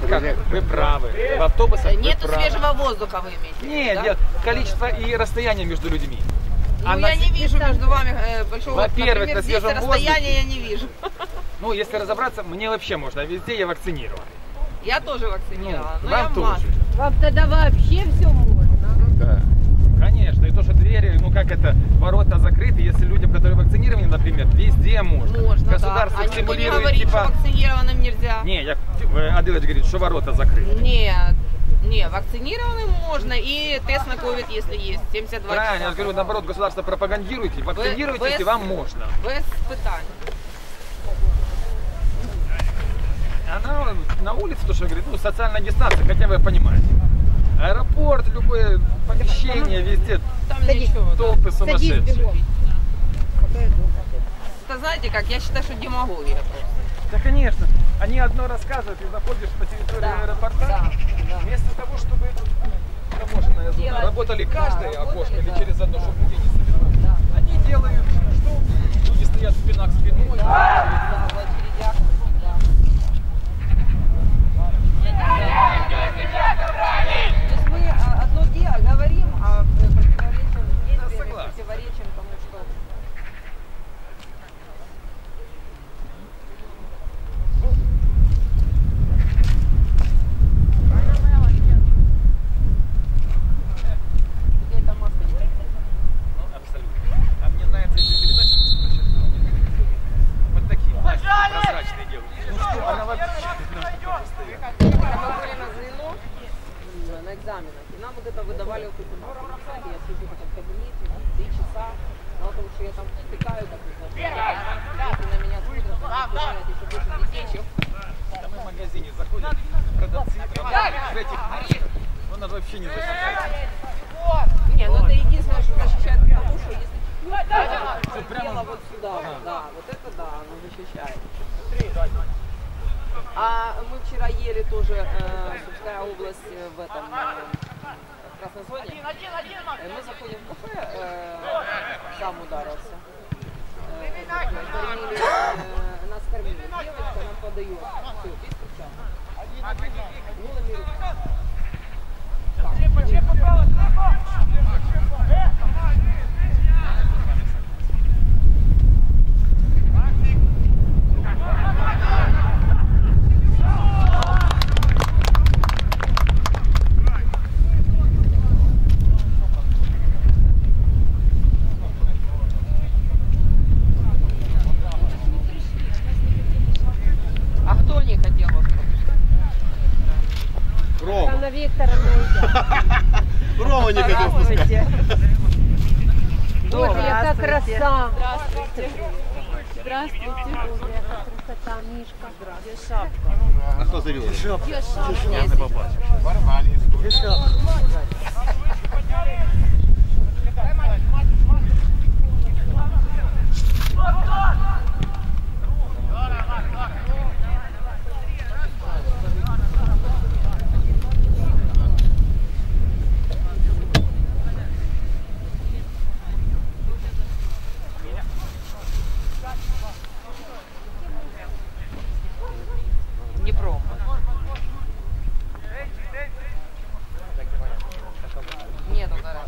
парковках вы правы, в автобусах вы Нету правы. свежего воздуха, вы имеете в виду, Нет, да? нет, количество и расстояние между людьми. Ну, я не вижу между вами большого, Во-первых, например, на здесь свежем расстояния я не вижу. Ну, если разобраться, мне вообще можно, везде я вакцинирован. Я тоже вакцинирована, но вам я в тоже. маске. Вам тогда вообще все можно. Да. Конечно, и то, что двери, ну как это, ворота закрыты, если людям, которые вакцинированы, например, везде можно. Можно, Государство да. А никто не стимулирует, говорит, типа... что вакцинированным нельзя. Не, Адылыч говорит, что ворота закрыты. Нет, не, вакцинированным можно, и тест на ковид, если есть, 72 Правильно, часа. я говорю, наоборот, государство пропагандируете, вакцинируйтесь, и вам можно. Без питания. Она на улице, то, что говорит, ну, социальная дистанция, хотя вы понимаете. Аэропорт, любое помещение, везде Там ничего. Да. толпы Садись сумасшедшие. бегом. Это знаете как, я считаю, что демагогия просто. Да, конечно. Они одно рассказывают, и заходишь по территории Да, аэропорта, да. вместо того, чтобы таможенная зона Делать, работали каждое да, окошко работали, или да. через одно, чтобы людей не собирали. Да. Они делают, что люди стоят спина к спиной. Да, в очередях, да. То есть мы одно дело говорим, а противоречим действиям, согласен. противоречим тому, что... Где-то маска не такая. Ну, абсолютно. А мне нравятся эти передачи, вот такие, прозрачные делают. Ну что, она вообще стоит. Когда мы были на ЗНО, на экзаменах, и нам вот это выдавали вот эту марку. Представьте, я сижу в этом кабинете 3 часа, мало того, что я там втыкаю, как это, дети на меня смотрят, они еще больше детей, чем... Да мы в магазине заходят, продавцы в этих масках, она вообще не защищает. Не, ну это единственное, что защищает, потому что если прямо- дело вот сюда, да, вот это да, оно защищает. А мы вчера ели тоже, Сумская область в этом, в красной зоне. Мы заходим в кафе, сам ударился. Кормили, нас кормили. Девочка нам подает. Все, без крича. Голыми руками. А кто не хотел вас пропускать? Рома. Анна Викторовна идет. Рома не хотел пускать. Боже, яка краса. Здравствуйте. Здравствуйте. Боже, яка красота, Мишка. Шапка. А хто завів? Є шапка. Я не побачив. Днепром. Нету гаража.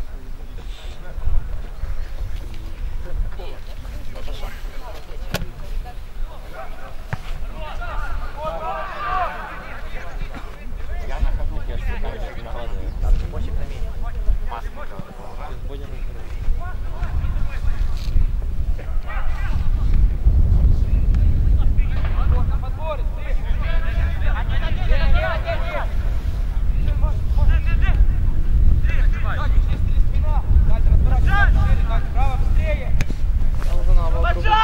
Должна была кружить.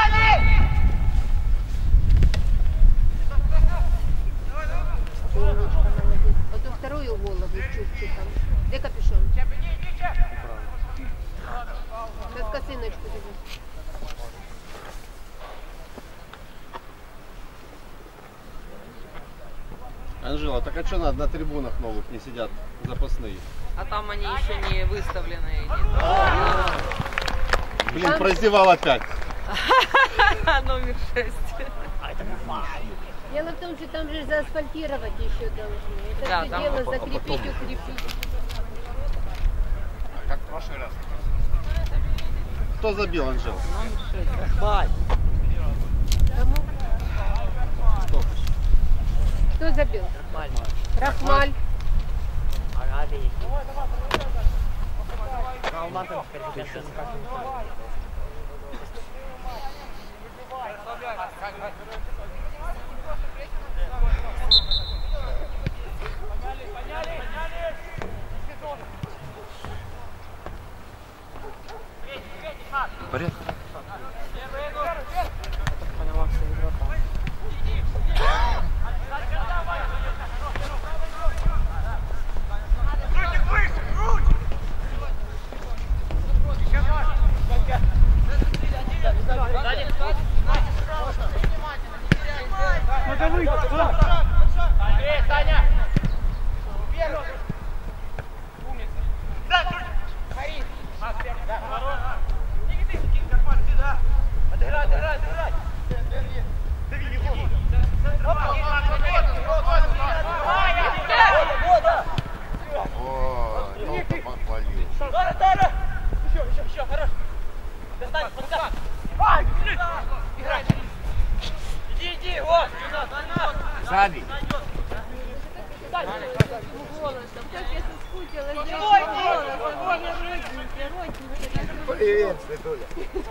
Умничка, молодец. Вот у вторую голову чуть-чуть там. Где капюшон? Сейчас косыночку тебе. Анжела, так а что на трибунах новых не сидят запасные? А там они еще не выставлены. Блин, прозевал опять. Номер 6. Дело в том, что там же заасфальтировать еще должны. Это Да, все там дело потом. закрепить, укрепить. Как в прошлый раз. Кто забил, Анжел? Бать. Кому? Кто? Кто забил? Рахмаль. Порядок. О, только попалил. Сзади. Голосом, как я соскучилась за этим голосом. Мои родненькие. Привет, Светуля.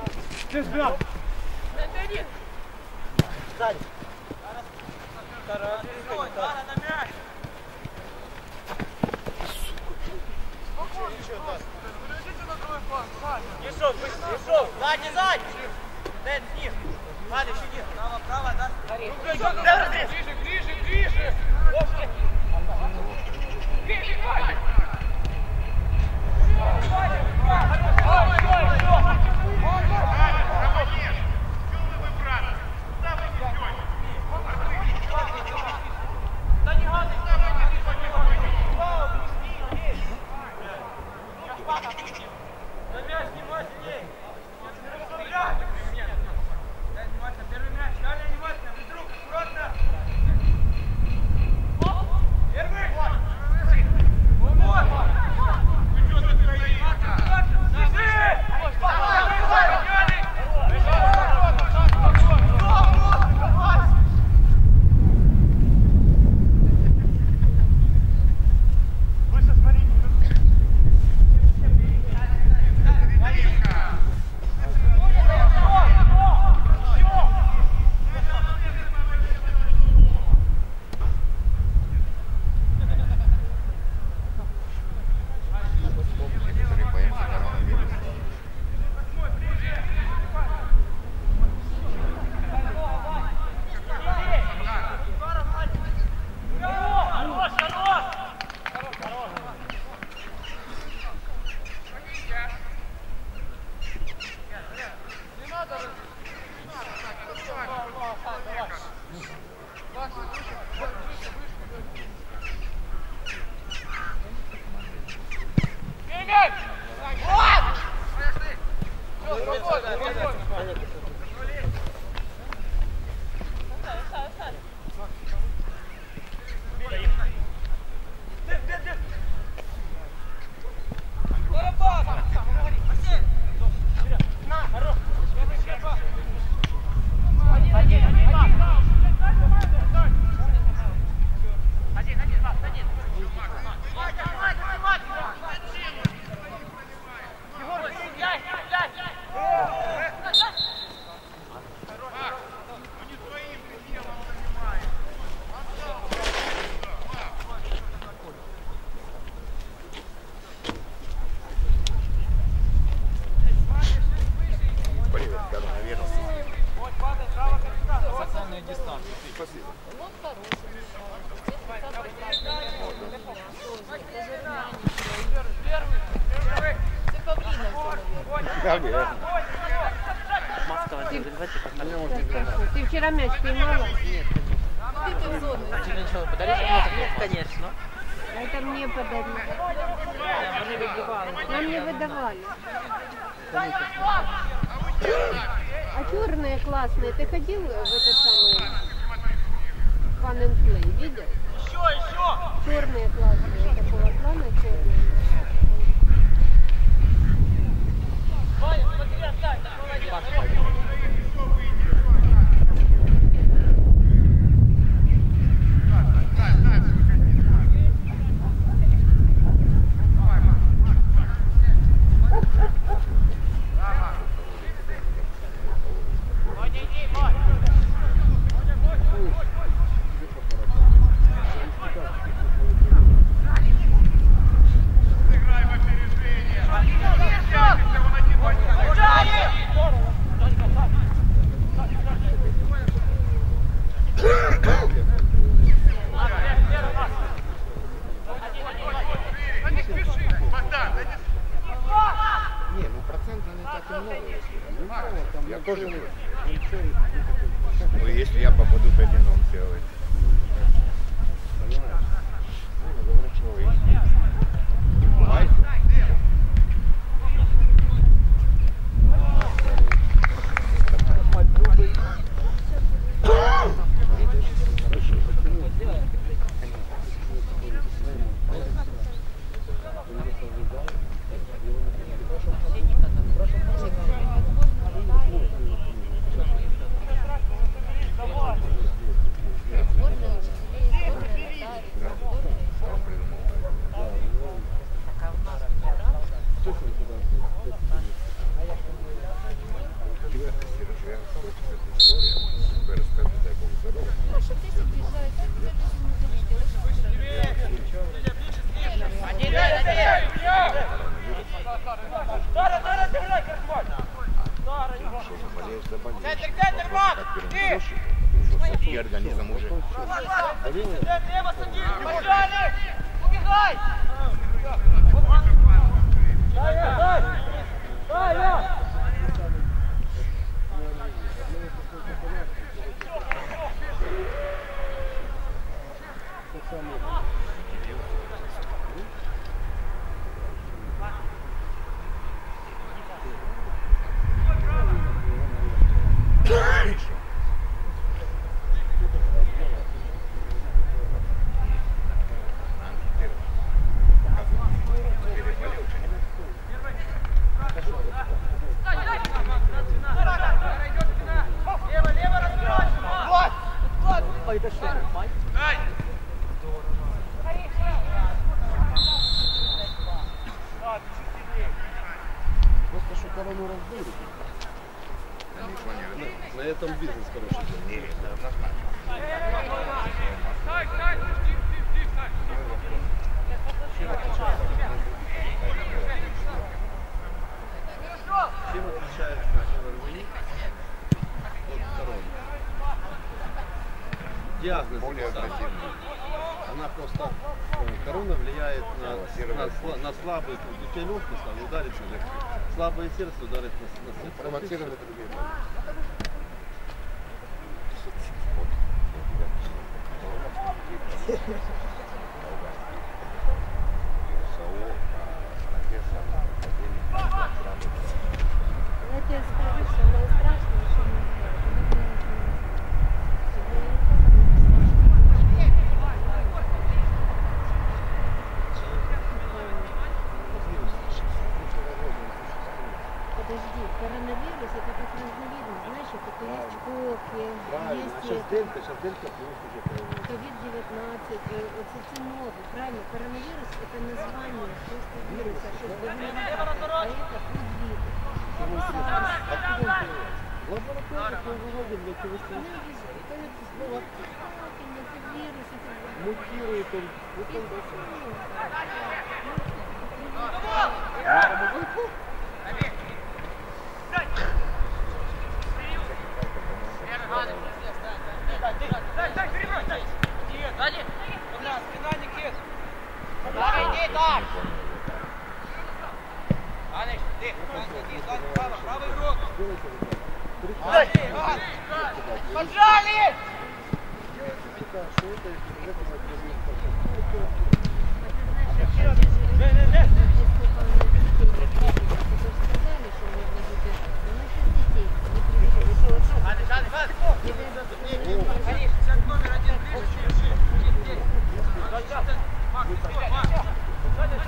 Ты вчера мяч поймала? Конечно. А это мне подарили. Нам не выдавали. А черные классные. Ты ходил в этот самый целлофан and play, видел? Черные классные, такого плана черные. Не, ну процентно не так и много. Я тоже. Ну если я попаду 5 ином сделать. Понимаешь? И организм уже. Просто что корону раздули. На этом бизнес, короче. Не, это однозначно. Чем отличается РВИ от короны? Диагноз Более агрессивный. Она просто, корона влияет на слабые, у тебя легкий стал, ударит на легкий. Слабое сердце ударит на сердце. Провоцировать другие. Я тебе скажу, самое страшное, что подожди, коронавирус это как разновидность, знаешь, это есть кофе, Правильно, есть сейчас дельта плюс уже появилась. COVID-19, это новый, правильно, коронавирус это название просто вируса, чтобы вы не знали, а это подвид. В лаборатории мы выводим для того, что Вирус, это мутирует он. Поджали! Номер один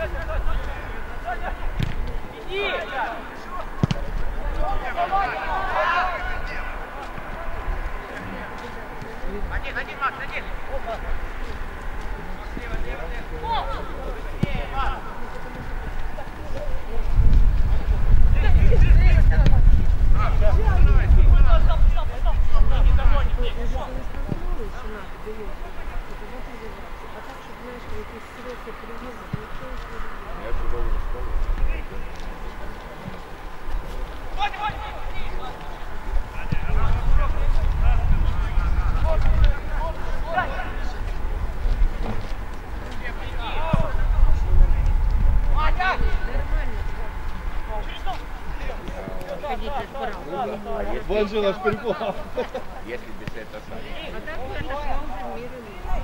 Вот же наш прикол. Если без этого сами. А так бы отошла уже в мир иной.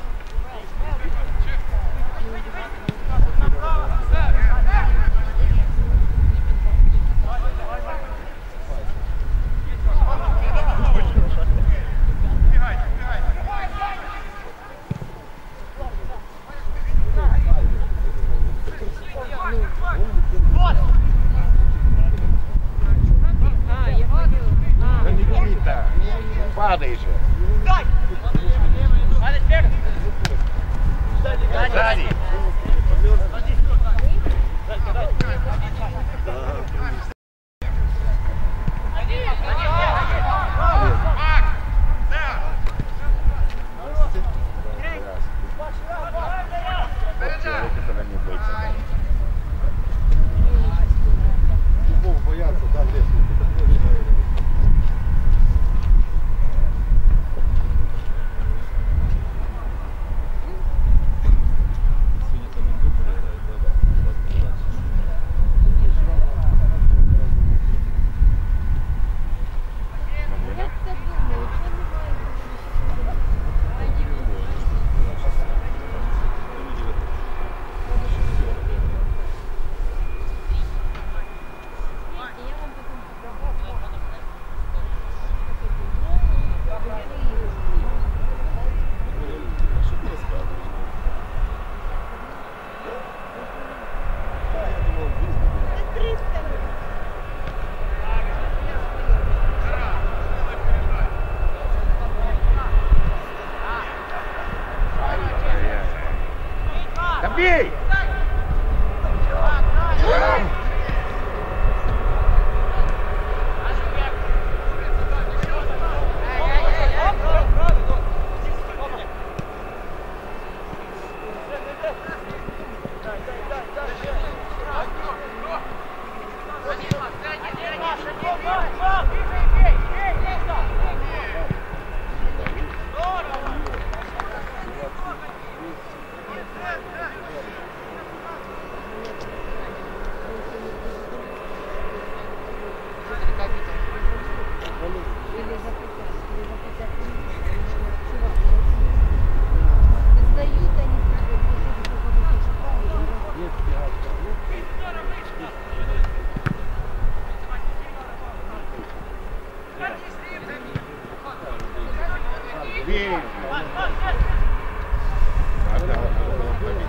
Да не бери-то. Падай же. Сзади. Человек, который не боится. Любого боятся, да, в лес. Я-то думаю, я вам потом Да бей! сдают они. Бей! Надо было победить.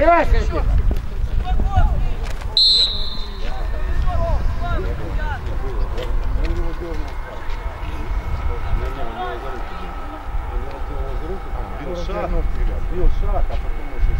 Играй, Никита! Бил шаг, а потом уже...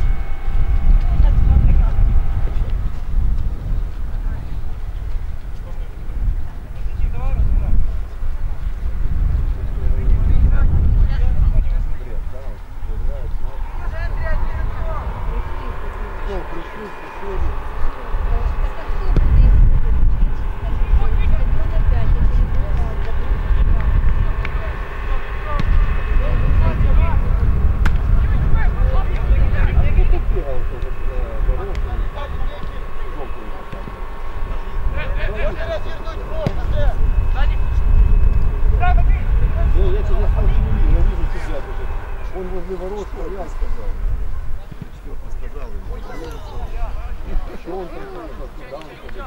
Он возле ворот стоял, сказал. Что сказал ему? Что он там сказал?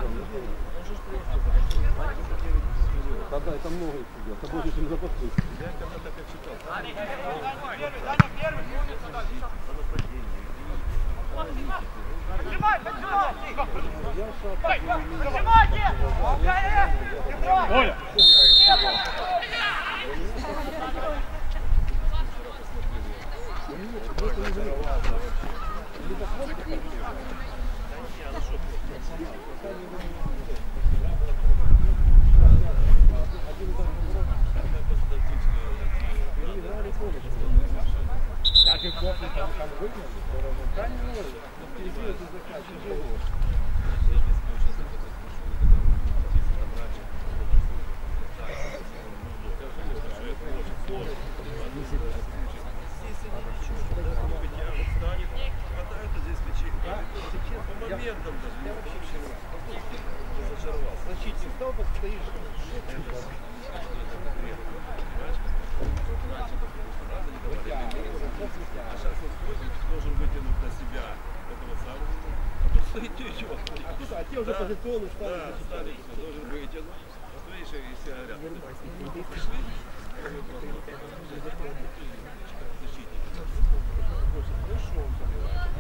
Тогда это много их сидел. С тобой этим запаслись. Я когда-то как читал. Оля! Так и кофе там выгнали, правильно? Впереди это заказ тяжело. Защитник стал, постоишь. Должен вытянуть на себя этого самого. А тут стоит чего? А те уже позиционно стали. Да, стали, должен вытянуть. Вот видишь, если говорят, пришли. Защитник. Хорошо он понимает.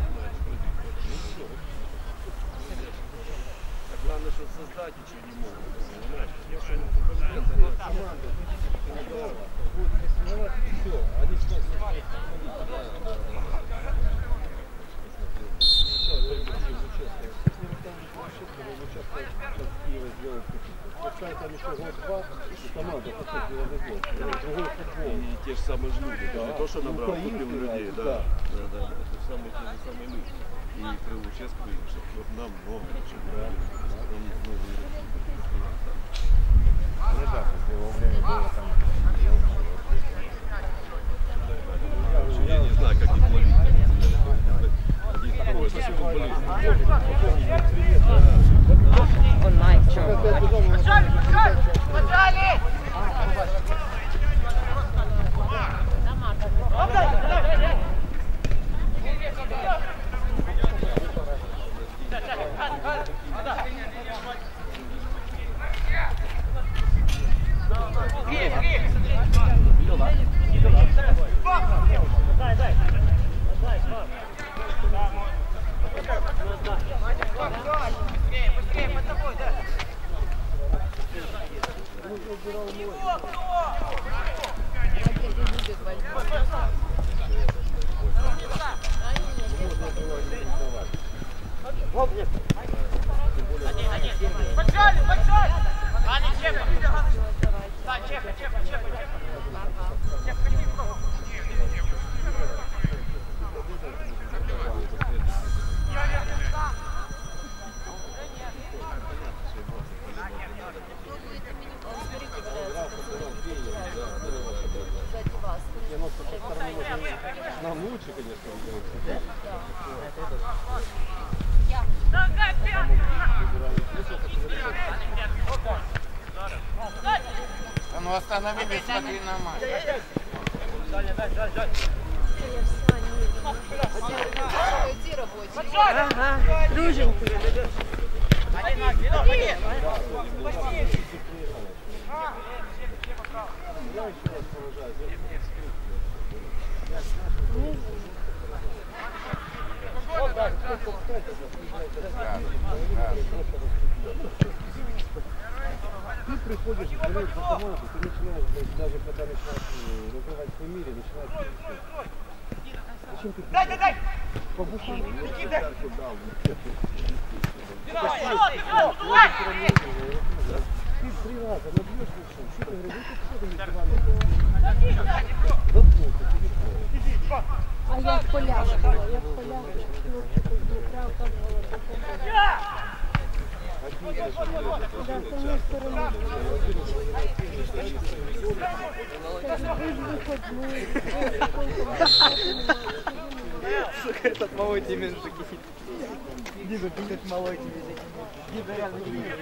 Так главное, что создать ничего не могут. Понимаешь? Команда готова. Будет рисовать, и все. Они смогут. Там еще год-два, и команда поступила в год. Другой футбол. И те же самые люди. Это не то, что набрал, купил людей. Да. Да. Да. Это самые те же самые люди. И при Луческу, чтобы нам много, чтобы нам много. Ну да, после его времени было там. Я не знаю, как их ловить. Один такой, совсем футболист. Он Найк, что? Нам лучше, конечно, А ну остановились, смотри на матч. Ага, друженький. Ты приходишь болеть за команду, ты начинаешь, даже когда начинаешь развивать в мире, начинаешь... Зачем ты приходишь? Побуши. Ты 3 раза набьешь лучше, что ты говоришь, ты не заткнулся, А я в полях була, я в полях хлопчиків Дмитра оказувала допомогу. Да, з однієї сторони. Ви ж виходні. Сука, этот малой тебе такие. Дима, ты как малой тебе такие. Дима реально не видит.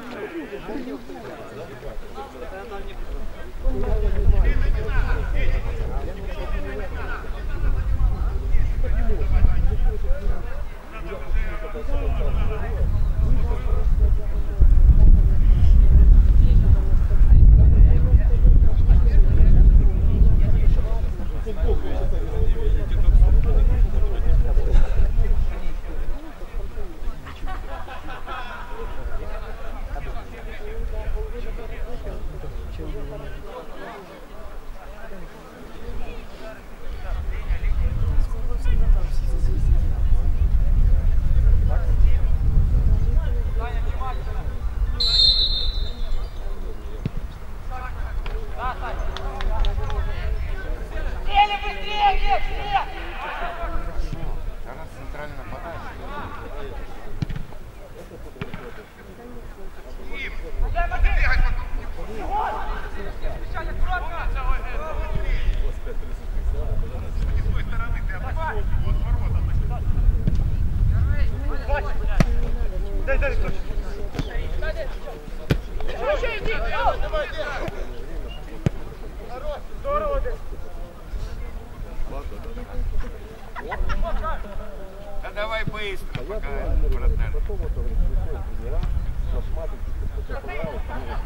Да давай быстро, пока вратарь. Потом вот приходят тренера, посмотрят, что понравилось,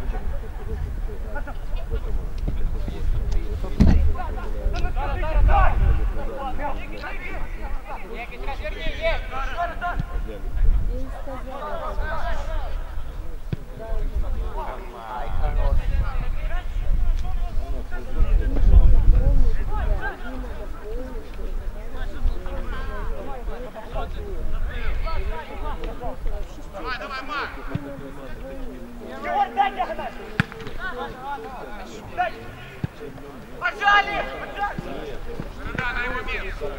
Я їй сказала. Давай, давай, Марк! Пожали! Да, на его место!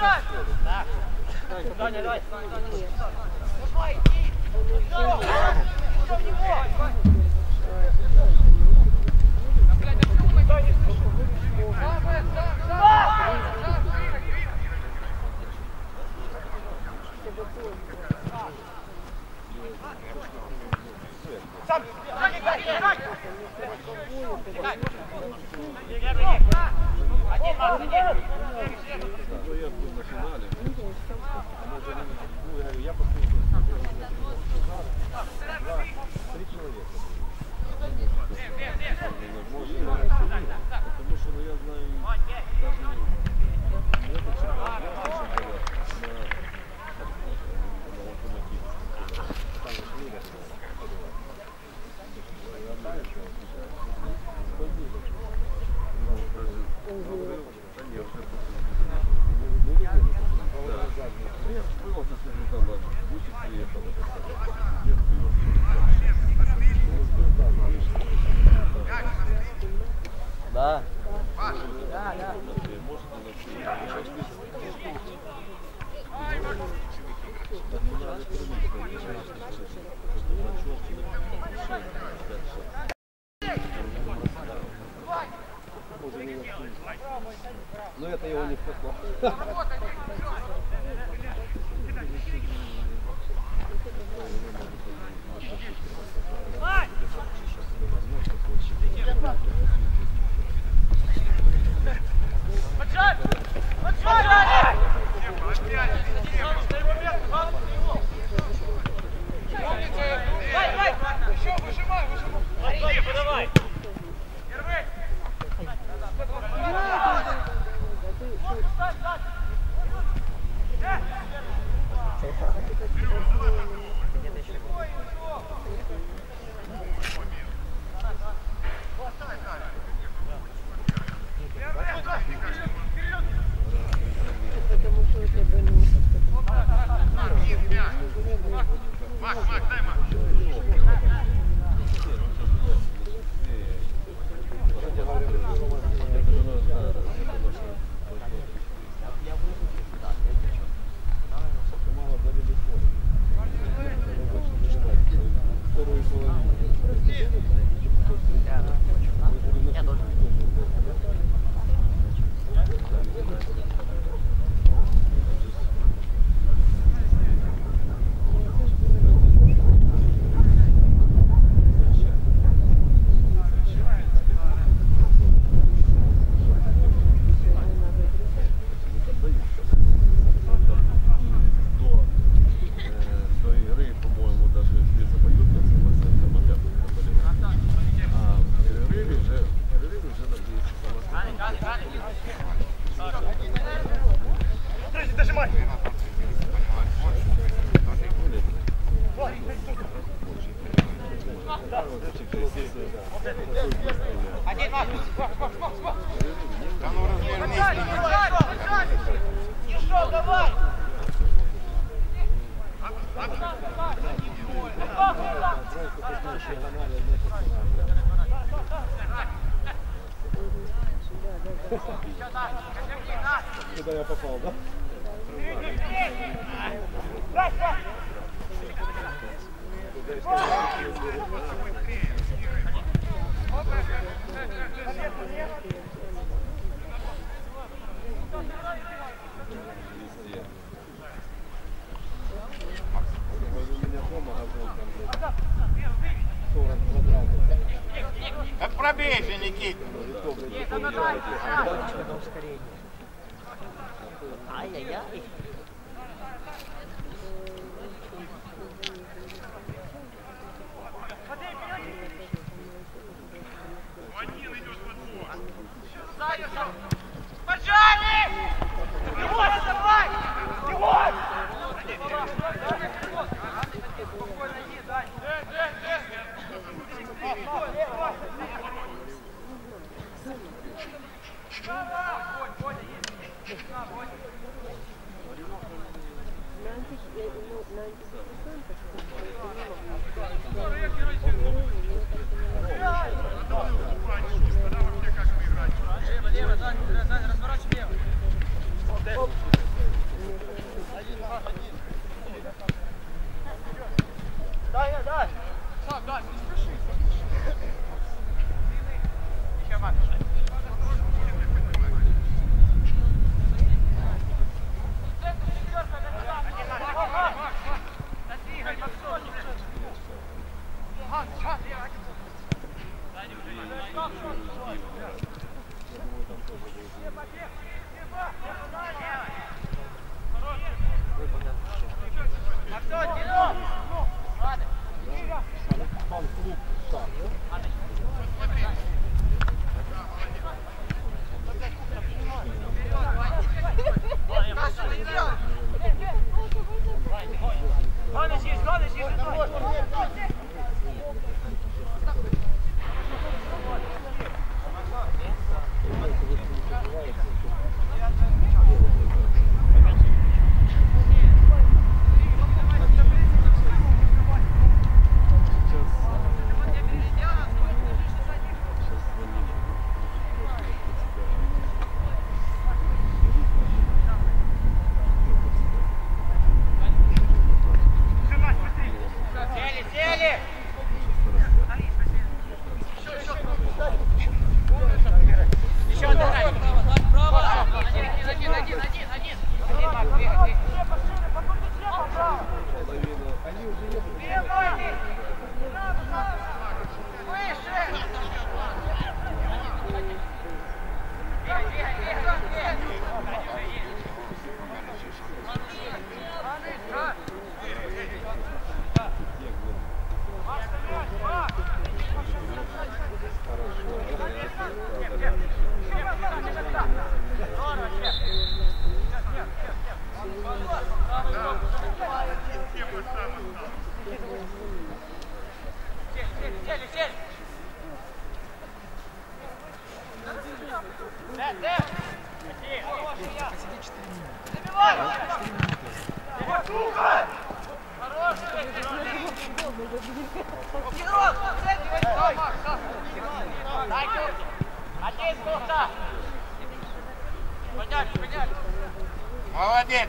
Да. Но это его не спасло. Куда я попал, да? Так пробей же, Никита. Ай-яй-яй. Один идет в отбор. Поджали! Его давай! Его! Спокойно иди, дай. Молодец!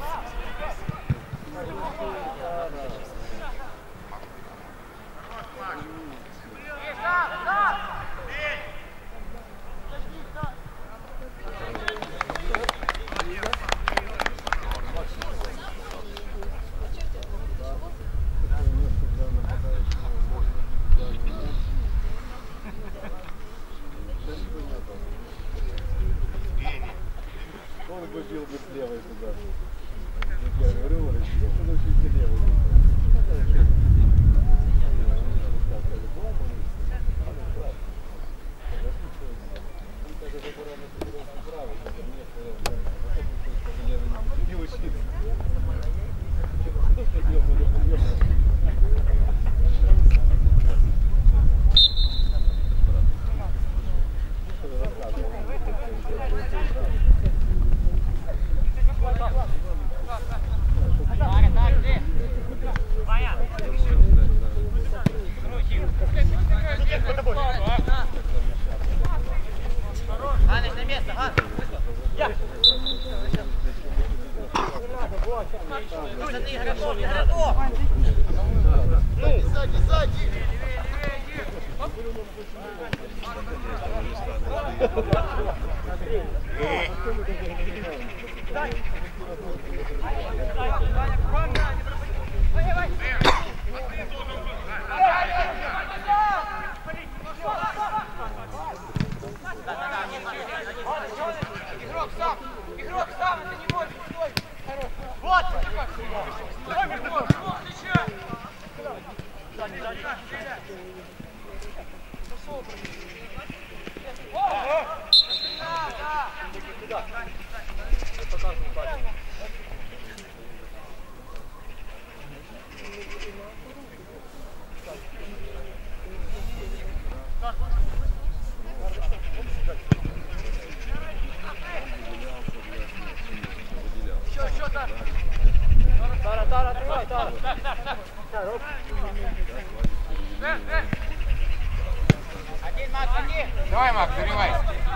Он бы бил бы с левой туда. Как я говорю, он чуть левый. Давай, Макс, заливай.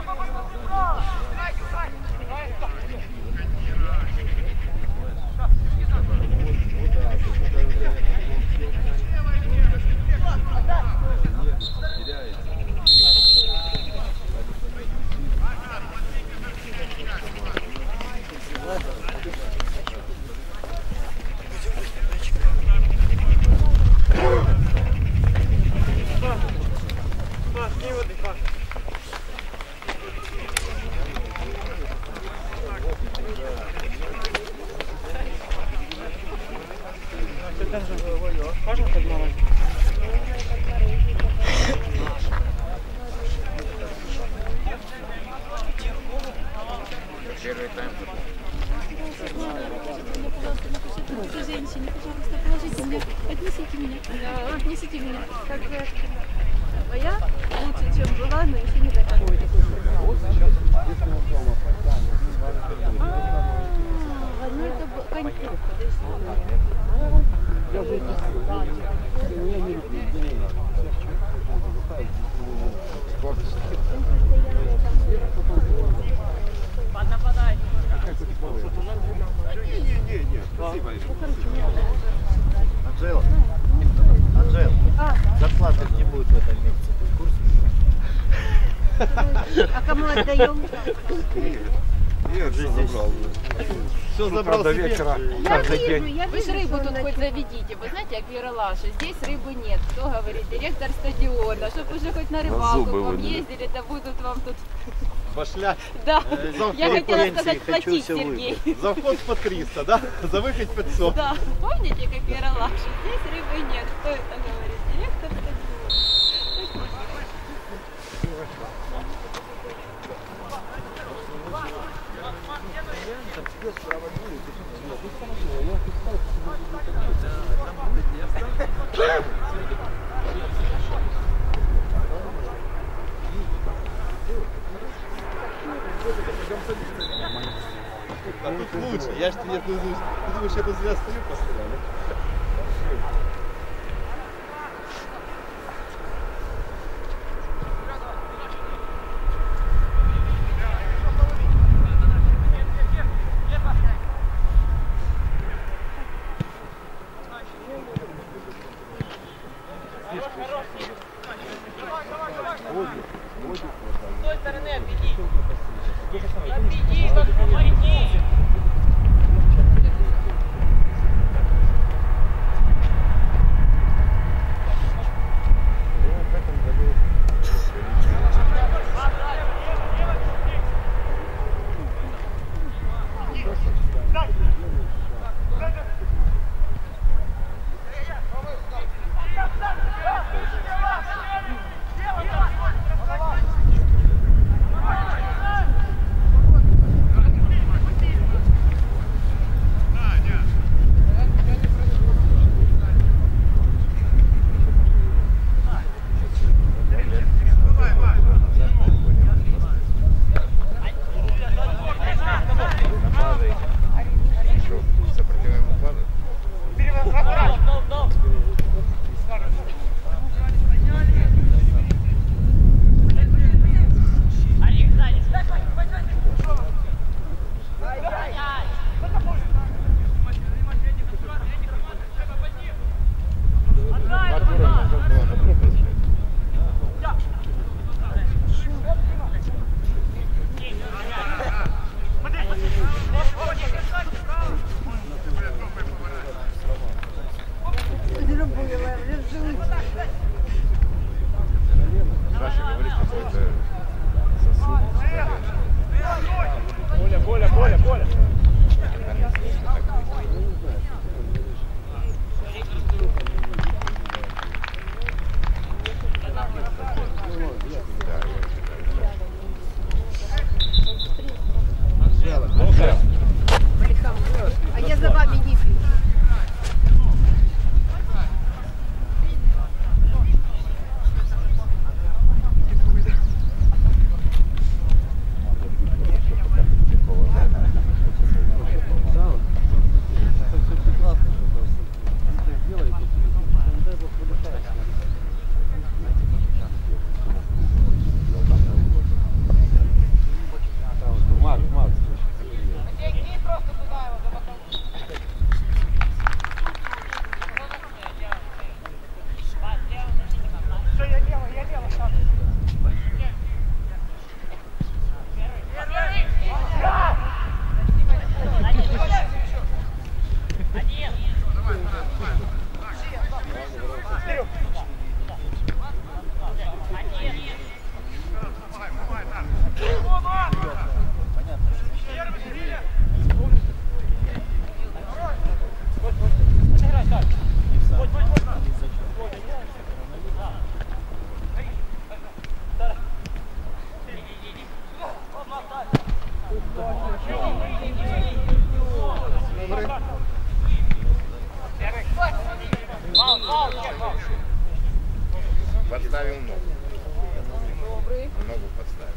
Первый тайм. Женщине, пожалуйста, положите мне, отнесите меня. Да, отнесите меня. Как бы моя лучше, чем была, но еще не такая. Ну это был коньки. Анжел, зарплаты не будет в этом месяце, ты в курсе? А кому отдаем? Нет, все забрал. Все забрал до вечера. Каждый день. Вы же рыбу тут хоть заведите. Вы знаете, как Ералаша, здесь рыбы нет. Кто говорит? Директор стадиона. Чтобы уже хоть на рыбалку к вам ездили, да будут вам тут... Пошлять. Да, я хотела сказать платить, Сергей. За вход под 300, да? За выход 500. Да, помните, как Ералаша? Здесь рыбы нет. Кто это говорит? Директор стадиона. Thank you. Идем садиться. А тут лучше. Я ж тебе ты думаешь, я тут зря стою постоянно. А я за вами не пью. Подставил ногу. Ногу подставил.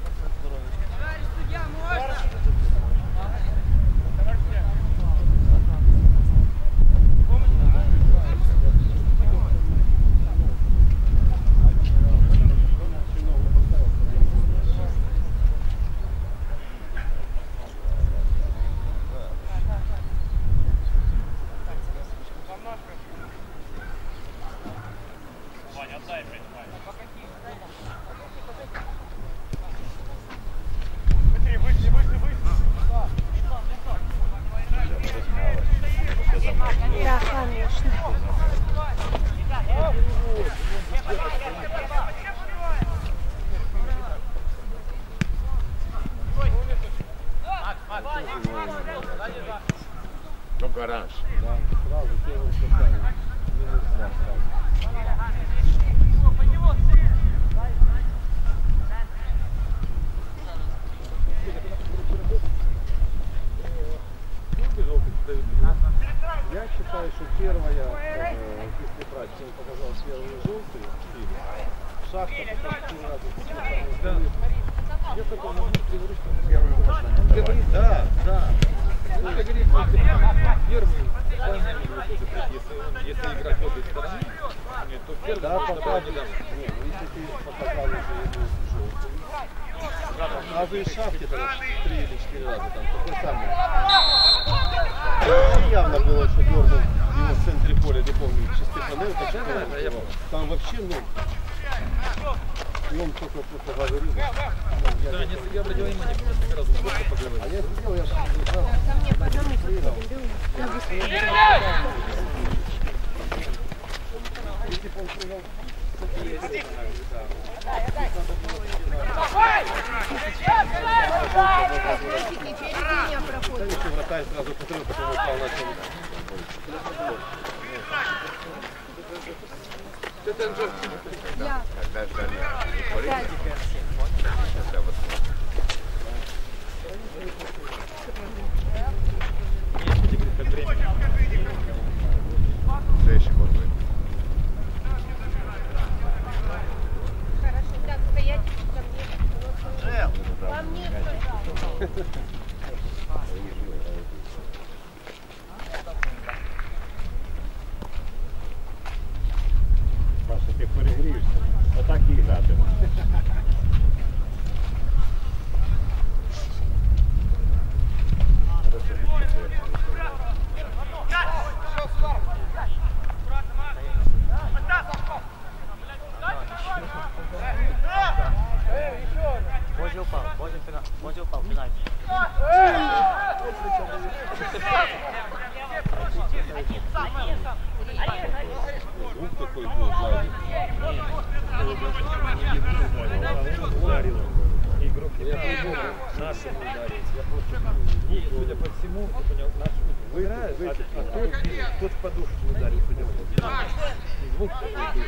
Да, конечно. Только раньше. Да, сразу первый составил. Минус 2 сразу. Я считаю, что первая, если брать, чем показал первый желтый, шахта, потом 4 раза. Я только могу говорить, что первый Да, да. Ну, как говорится, первый вполне могу запретить. Если играть в обе стороны, то первый Да, пока не дам. Не, ну если ты показал уже ему желтый. Даже и шахте там 3 или 4 раза там такой самый. Явно было, что дернул его в центре поля, не помню, Чистепанел, там вообще, ну, и он только говорил. Да, если я обратил внимание, как раз просто поговорил. А я сидел, я же Ко мне по одному подходим, я быстрее. если бы он сыграл, конечно, вратарь сразу потребовал, потом упал на чем. Я. Хорошо, так, стоять ко мне. Паша, ти перегрівся, отак і грати. Боже упал, пенальти. Звук такой был сзади. Ударил. Игрок не нашему ударить. Я просто, судя по всему, вот у него наш играет, а тот в подушку ударил, судя по всему. И звук такой был.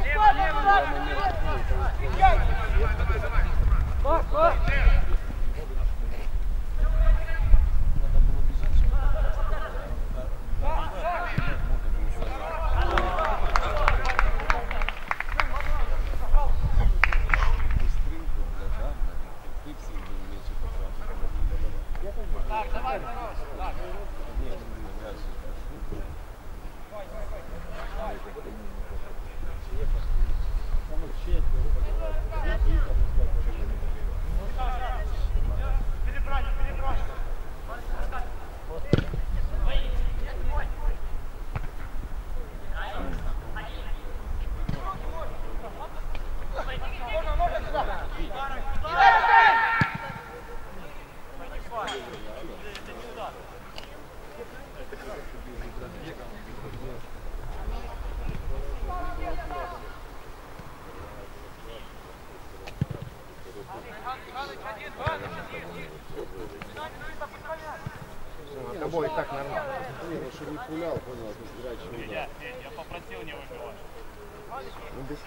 Тобой так нормально. Не, ну что не пулял, понял, это зрячий удар. Я попросил не выбивать. Ну, без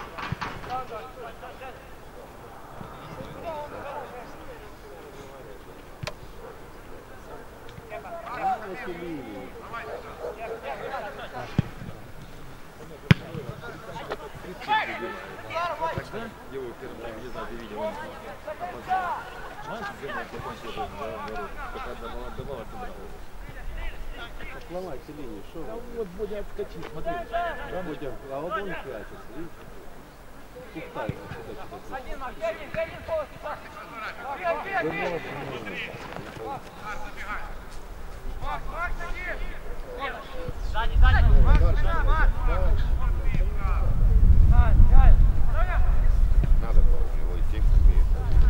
Его первый, не знаю, ты видел, он опоздал. Матч занял, закончил ворот. Пока давала туда. Сломайте линию, что? Вот Бодя отскочил, смотри. Да, Бодя, а вот он прячется, видите? Пускай, надо было у него идти к себе.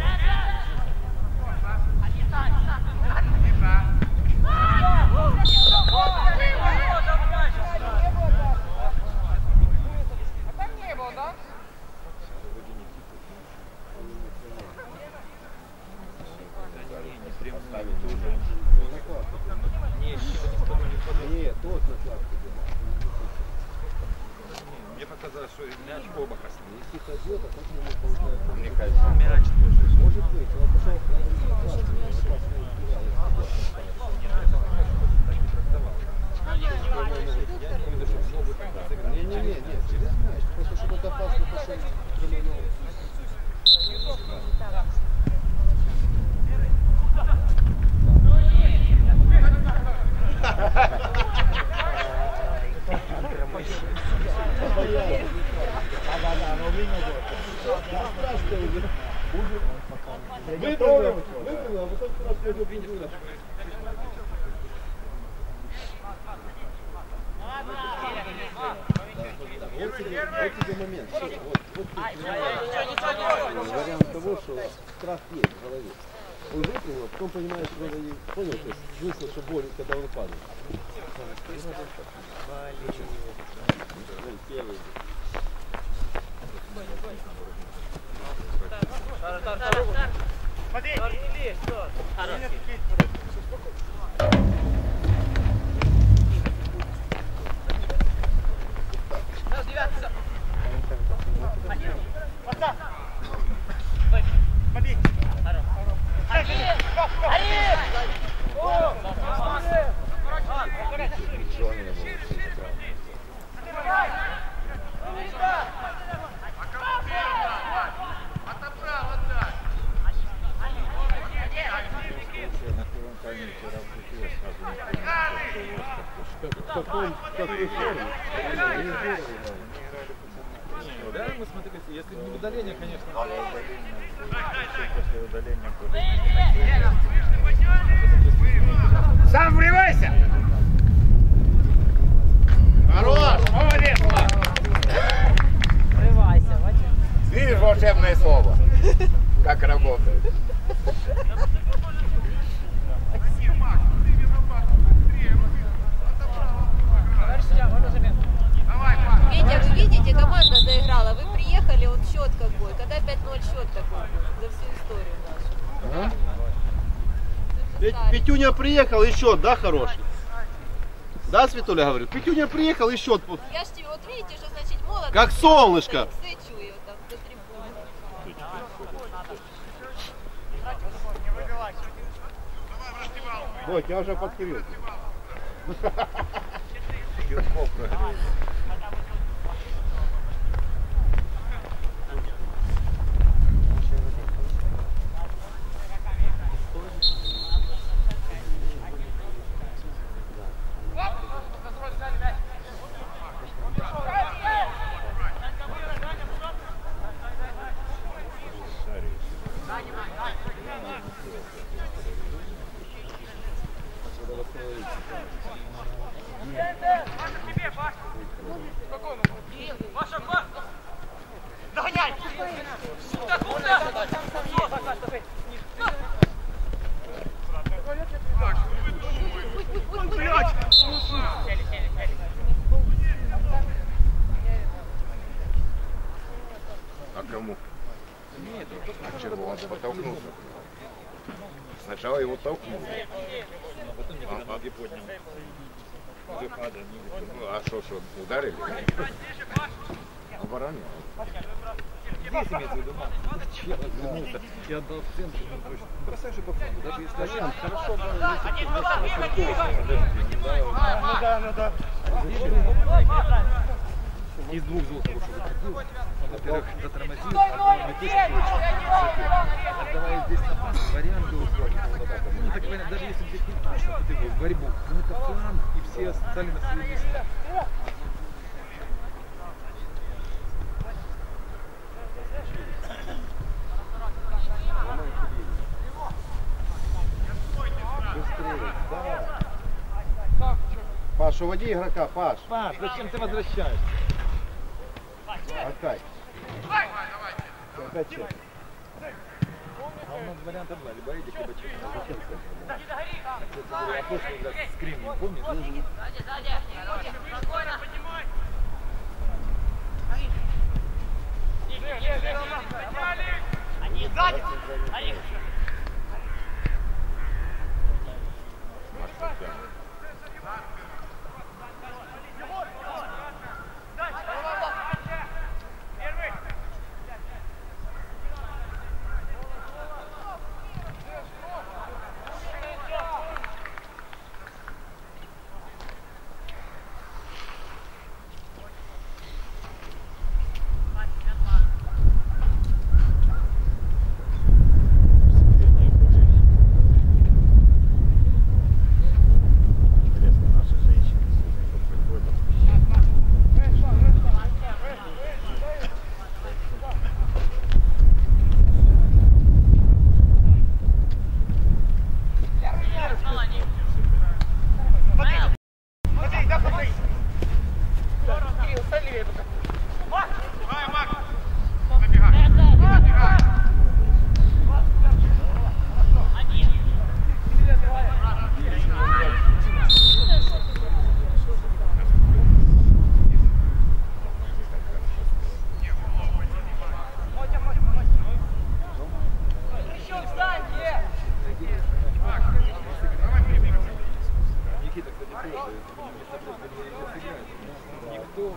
Нет, тот накладку делал. Мне показалось, что мяч оба коснулись. Если пойдет, а как ему получается? Мне кажется, Мяч тоже. Может быть, он пошел Не-не-не, через мяч. Просто чтобы это опасно пошел прямой ногой. Вот тебе момент. Вариант того, что страх есть в голове. Он выпрыгнул, потом понимаешь, что он понял, то есть смысл, что боль, когда он падает. Смотри! Да, мы смотрели, если не удаление, конечно. Сам врывайся! Хорош! Молодец! Врывайся, Вадим. Видишь волшебное слово? Как работает. Петя, вы видите, команда заиграла, вы приехали, вот счет какой, когда 5-0 счет такой за всю историю нашу. Петюня приехал, и счет, да, хороший? Да, Светуля говорит? Петюня приехал, и счет. Я ж тебе, вот видите, что значит молодость. Как солнышко. Сычу ее там до трибуны. Вот, я уже подкрыл. А кому? А чего он потолкнулся? Сначала его толкнул. А потом никогда ноги поднял. Ну, а что, ударили? Оборонил. Здесь имеется в виду, я развернулся и отдал в центр. Бросаешь и по фронту, даже если вариант хорошо, да. Из двух звуков лучше выходил. Во-первых, затормозил, давай здесь вариант был ну, так вариант, даже если здесь не точно, то ты его в борьбу. Ну это фланг, и все стали на свои места. Паш, уводи игрока, Паш. Паш, зачем ты возвращаешься? Опять. Опять чек. А у нас варианта два, либо Эдик, либо Чек. А после игра с Кремнием, помнишь? никто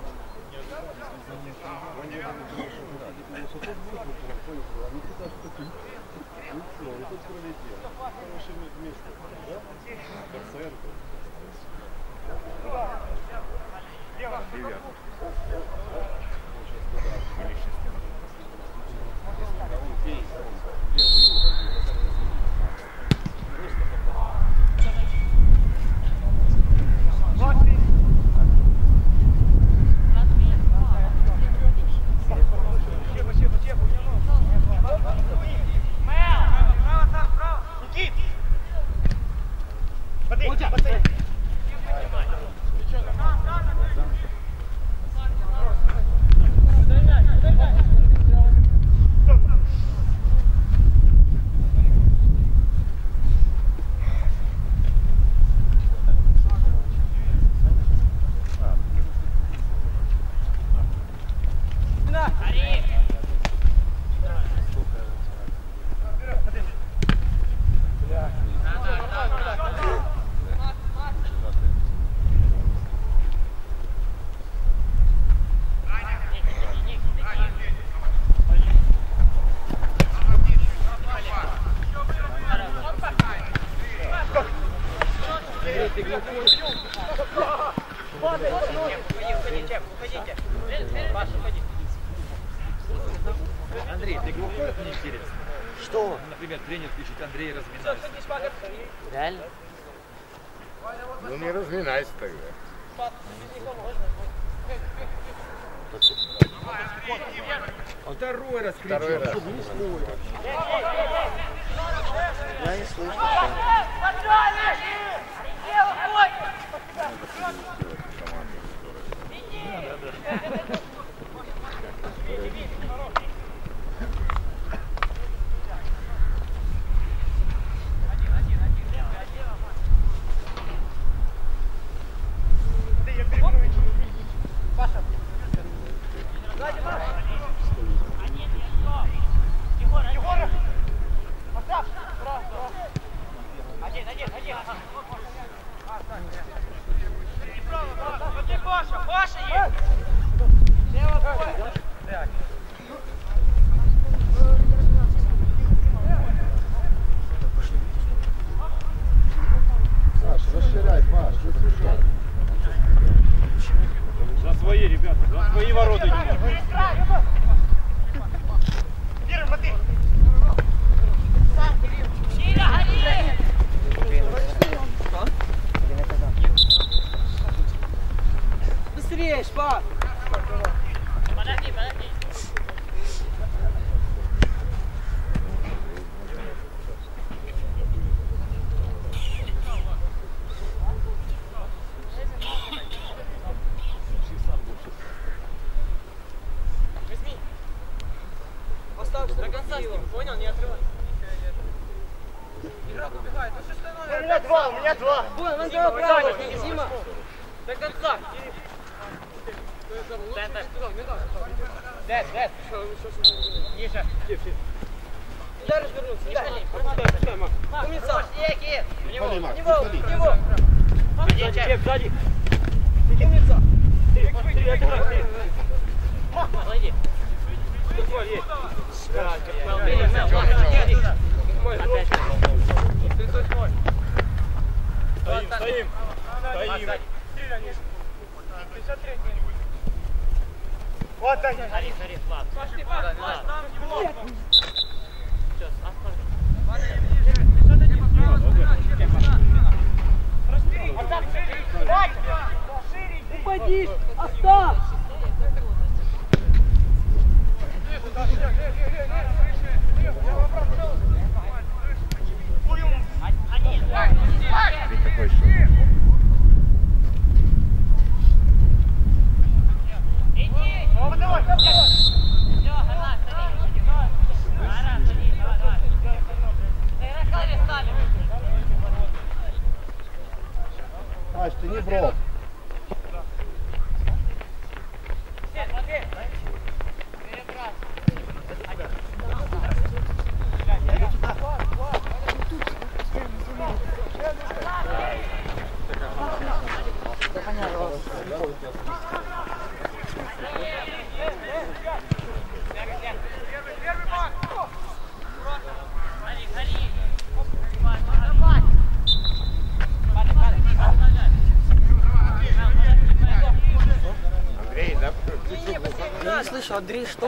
Андрей, ты глухой, мне интересно. Что? Например, тренер пишет, Андрей, разминайся. Реально? Ну не разминайся тогда. Второй раз кричу. Второй раз. Я не слышу. Расширяй, Паш, расширяй. За свои, ребята, за свои ворота. Быстрее, Шпак! Подожди. Поставь до конца, понял? Не отрывай. Игрок убегает. У меня два. Понял, он тебя право. Дима. До конца. Дэд. Ниже. Куда развернуться? Умница. В него. Сзади. Умница. Зайди. Стоим. Вот так. Смотри, Влад. Упадишь, оставь! Какой шаг? Паш, ты не брод. что, Андрей, что?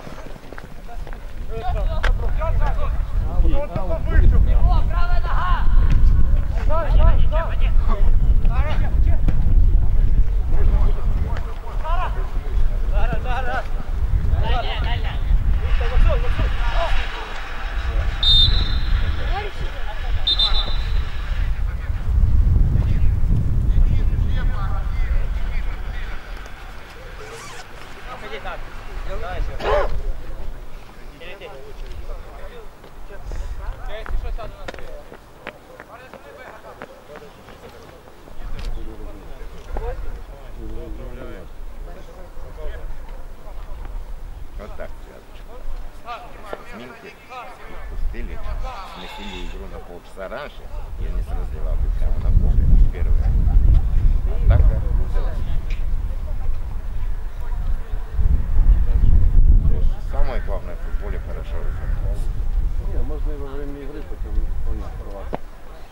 Вот так, рядочком. Минки пустили, сместили игру на полчаса раньше, и они сразу разливали прямо на поле. Первое. Атака. Самое главное в футболе хорошо разобраться. Не, можно и во время игры потом вполне порваться.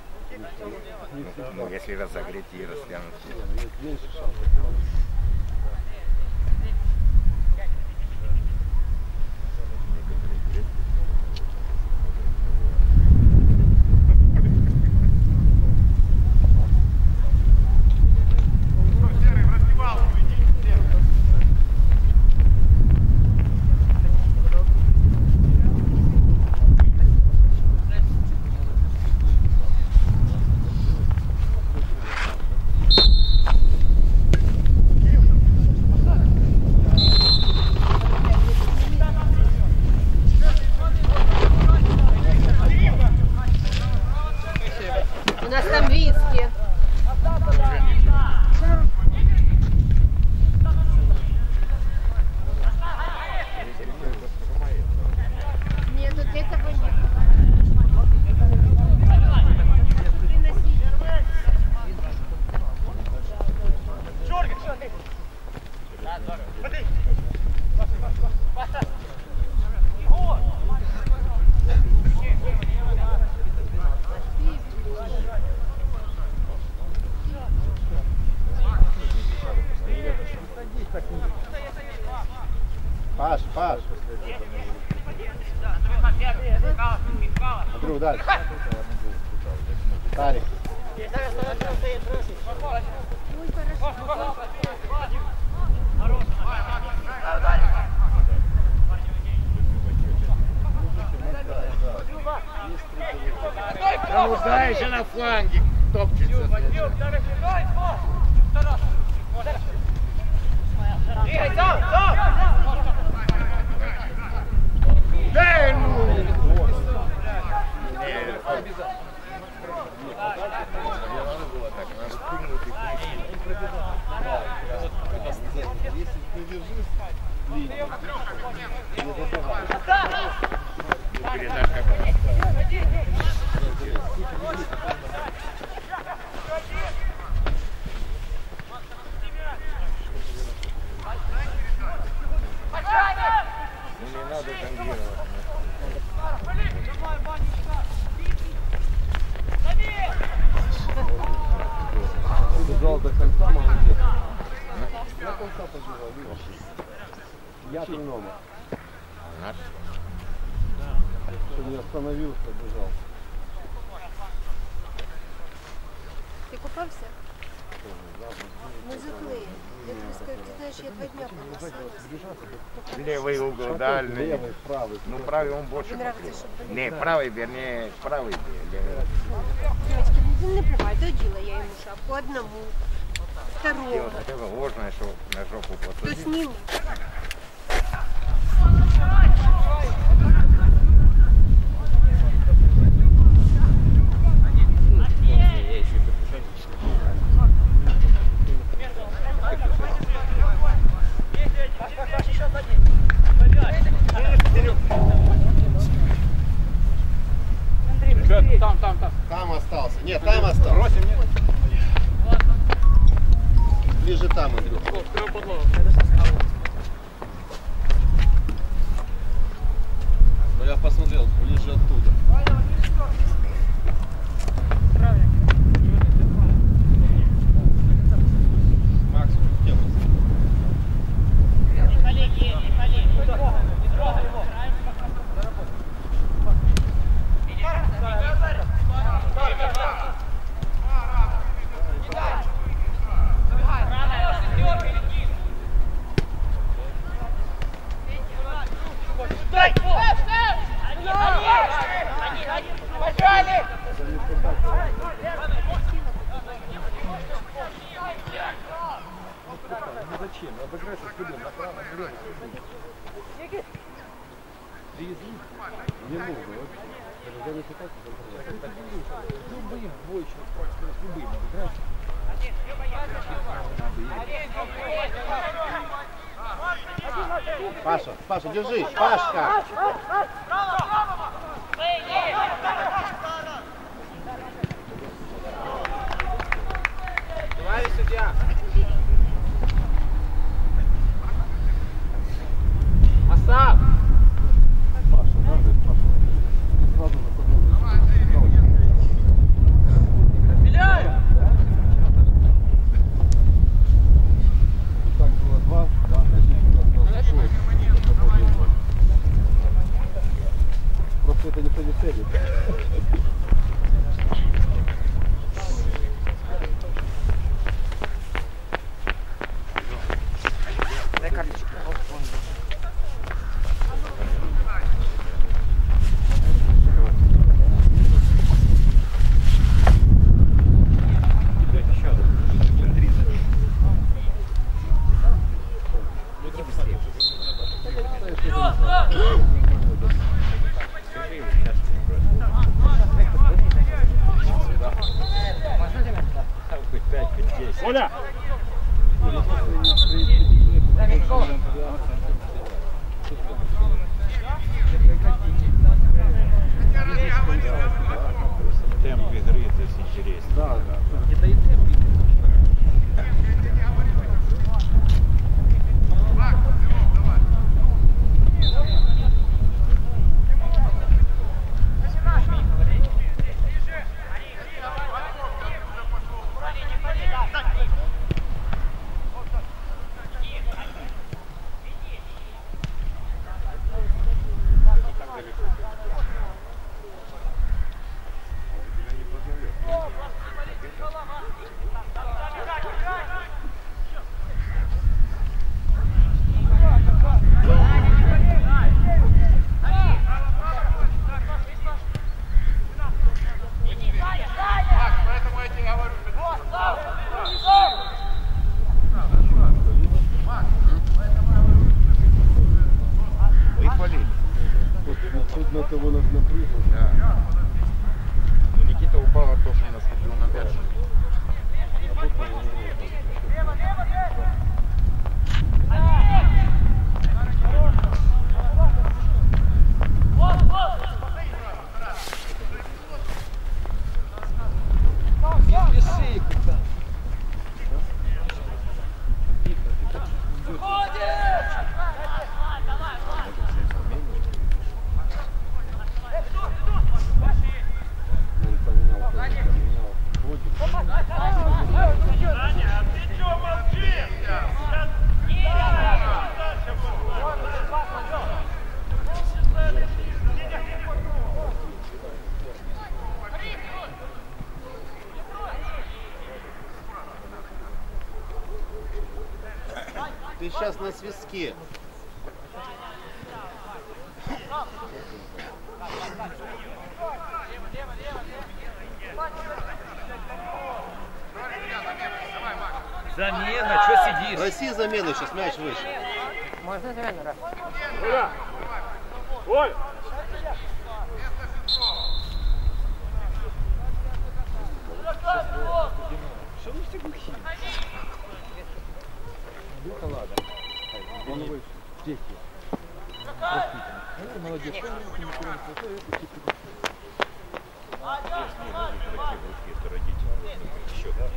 Ну, если разогреть и растянуть. Есть меньше шансов. У нас там виски. Нет, тут этого нет. Паш, Паш. Андрюх, дальше. Тарик. Ой, хорошо. Ну, знаешь, на фланге топчется. Дай ну! Если ты держишь линию, не забывай. Передача. Ну не надо тангировать. Побежал до конца, молодец. До конца побежал, видишь? Я три номер. Наш. Что не остановился, бежал. Ты купался? Мы заклеили. Я тебе скажу, ты знаешь, я 2 дня полосалась. Левый угол дальний. Левый, правый. Ну правый он больше Нравится, покрыл. чтобы Не, правый, вернее, правый. Левый. Девочки, ну не пугай, додела я ему шапку одному, второму. Дело хотя бы ложное, что на жопу То посадить. сними. Там остался. Нет, там остался. Ближе там, Андрюх. Но я посмотрел, ближе оттуда. Макс, где у нас? зачем? Обыграть с куда? Направо, налево. Привезли? Не нужно вообще. Любым двоечным, любым обыграть. Паша, Паша, держись, Пашка! Товарищ судья! Асап! Паша, надо, Паша. Сразу так было 2, да, 1 просто это никто не ценит. Дай карточку. Оля! Темп игры, то есть интересно. Да, да. Это и темп. Тут на того напрыгнул. Да. Ну, Никита упал от того, что наступил на мяч. Без шеи куда? Он поменял ходик. Ты сейчас на свистке. Замена, что сидишь? Проси замену, сейчас мяч выше. Можно замену, раз? Ой! Что вы все глухие? Ну-ка ладно. Он выше. Дети. Воспитанный. Это молодец. Что не никого не плохой, это типа. Если могут пройти это родители. Еще, да?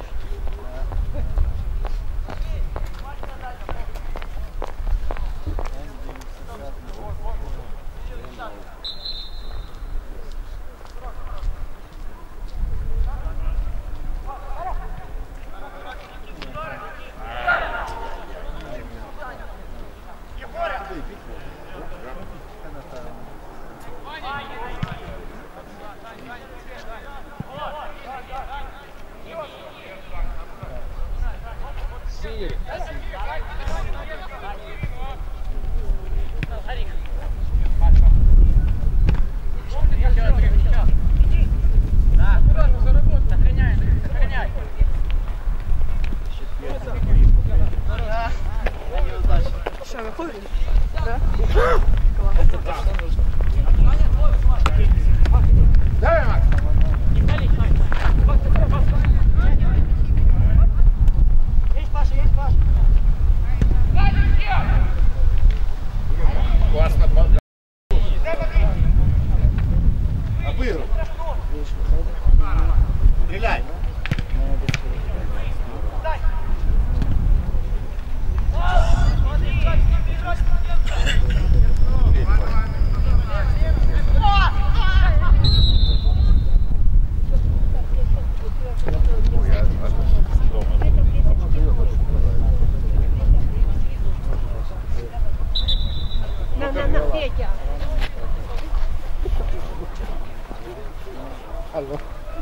Сири.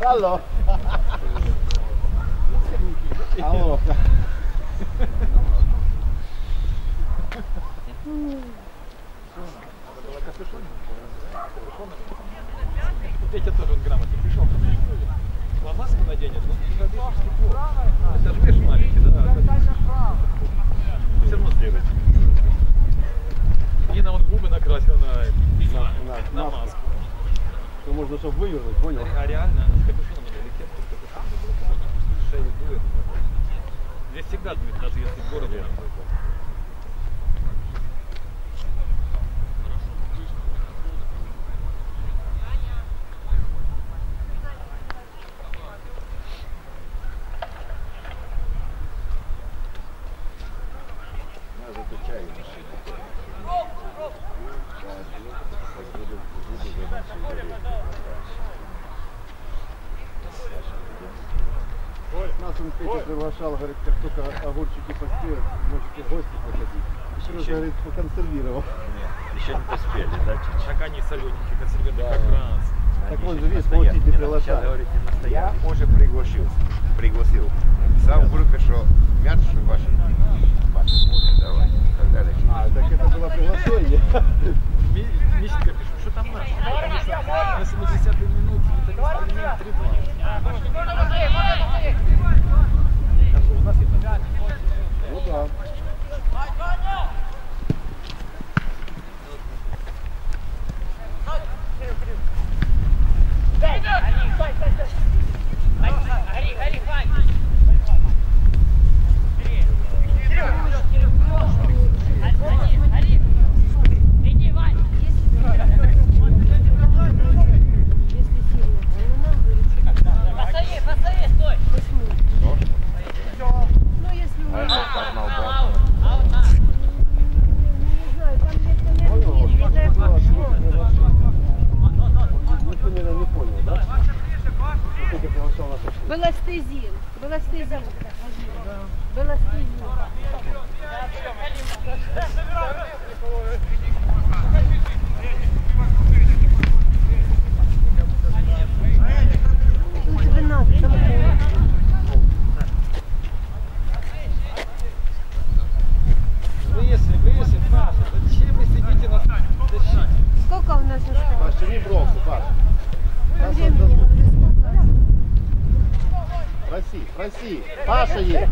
Алло. Алло. Петя тоже он грамотно пришел. Маску наденет, но не пробьешь стекло. Это же видишь маленький, да? Все равно сделать. Нина он губы накрасил на маску. То можно, чтобы вывернуть, понял? А реально с капюшоном надо или кепку, с капюшоном надо было. Шею дует. Здесь всегда дует, даже если в городе. Нас он Петя приглашал, говорит, как только огурчики поспеют, можете в гости заходить. Еще, говорит, поконсервировал. Еще не поспели, да, чуть-чуть? Так они солененькие, консервированные, как раз. Так он же весь гости не приглашал. Сейчас говорите, я уже пригласил. Сам в группе, что мяч ваше поле, давай. Тогда А, так это было приглашение. Мишка пишет, что там наш? На 70-й минуте металлист применяет 3 балла. А что, у нас есть? Ну да. Белостезин. Белостезин. Белостезин. Ну тебе надо, там Высыпь, Паша, зачем вы сидите на защите? сколько у нас осталось? Паш, не бровку, Паш. Времени, сколько? Проси. Паша есть.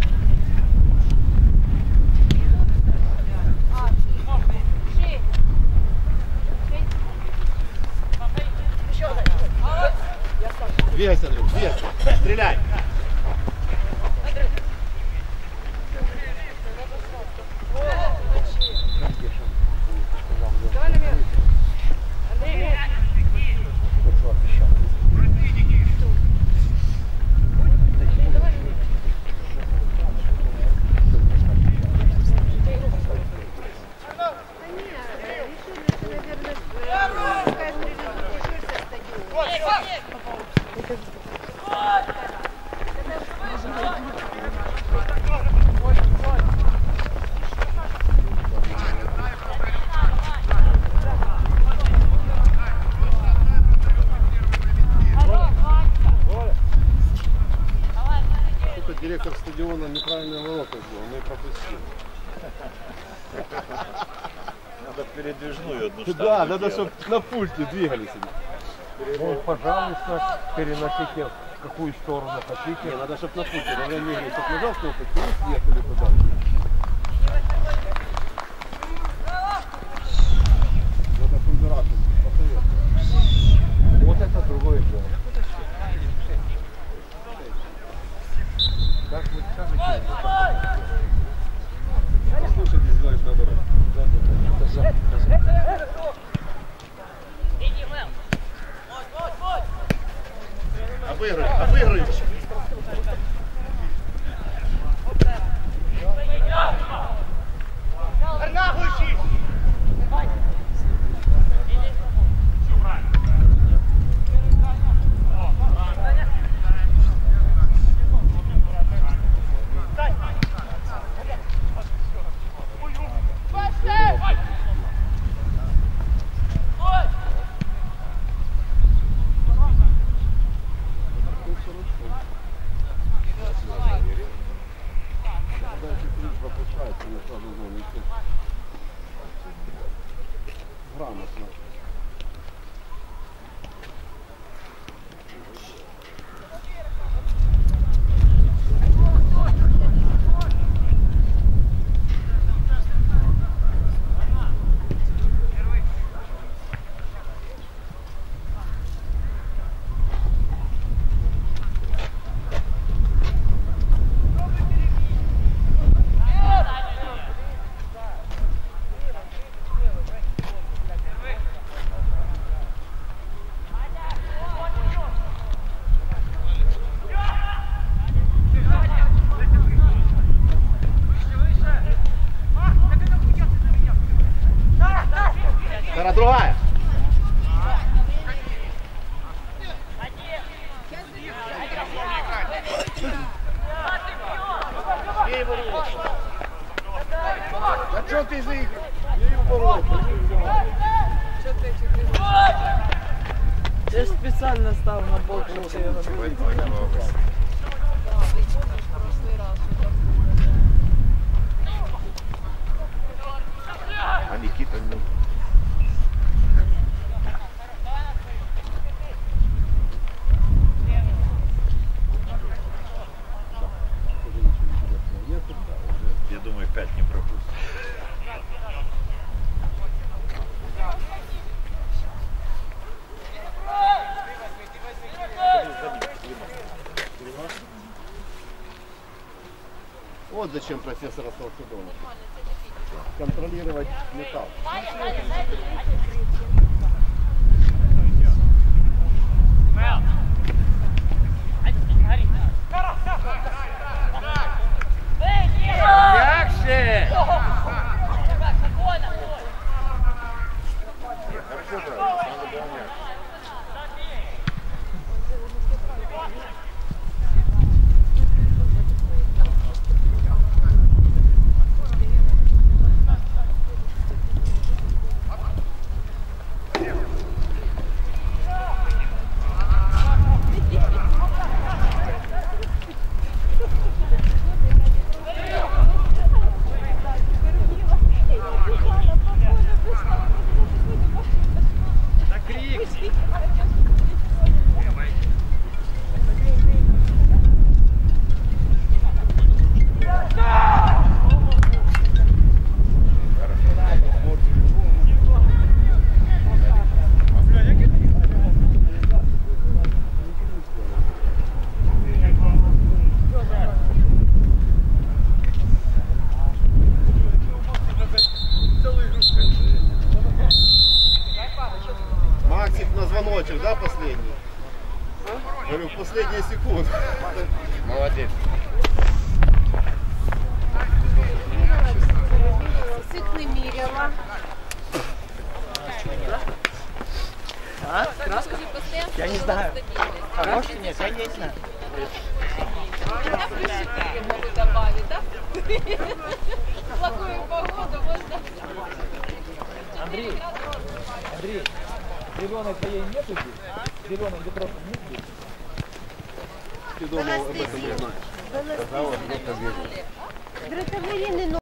Двигайся, Андрюх, двигайся. Стреляй. Директор стадиона неправильные ворота сделал, мы пропустили. Надо передвижную одну штангу. Да, надо, чтобы на пульте двигались. Ну, пожалуйста, переносите в какую сторону хотите. Не, надо, чтобы на пульте, во время игры, чтобы нажал кнопочку и съехали туда. Надо фундерашем посоветовать. Вот это другое дело. Как вы скажете? Послушай, не знаешь наоборот. Обыгрывай. А что ты заиграл? Я ее порвал. Я специально стал на бок, чтобы я на А Никита не... Я думаю, 5 не пропустит. Вот зачем профессор остался дома. Контролировать металл. Мягче! Хорошо, да, надо было мягче. Максик на звоночек, да, последний? Говорю, в последние секунды. Молодец. Цих не міряла. А? Краска? Я не знаю. А может нет, я не знаю. Я плюс 4 могу добавить, да? В плохую погоду можно... Андрей, зеленой твоей нету здесь? Зеленой где просто нет здесь? Ты думал об этом не знаешь. Дротовирі не